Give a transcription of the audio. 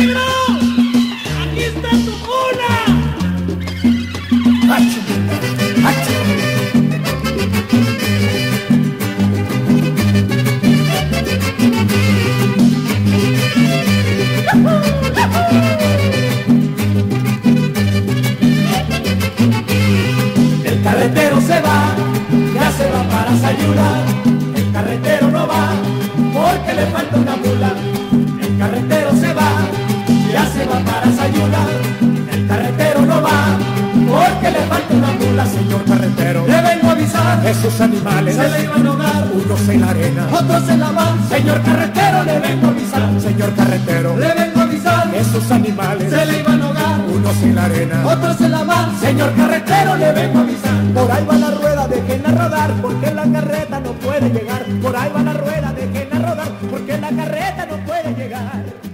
¡Negro! ¡Aquí está tu mula! ¡Hachi! ¡Hachi! El carretero se va, ya se va para Sayula. El carretero no va, porque le falta una mula. El carretero se va, ya se va para Sayula. El carretero no va, porque le falta una mula. Señor carretero, le vengo a avisar, esos animales se le iban a ahogar. Unos en la arena, otros en la mar. Señor carretero, le vengo a avisar. Señor carretero, le vengo a avisar, esos animales se le iban a ahogar. Unos en la arena, otros en la mar. Señor carretero, le vengo a avisar. Por ahí va la rueda, déjenla rodar, porque la carreta no puede llegar. Por ahí va la rueda, déjenla rodar, porque la carreta no puede llegar.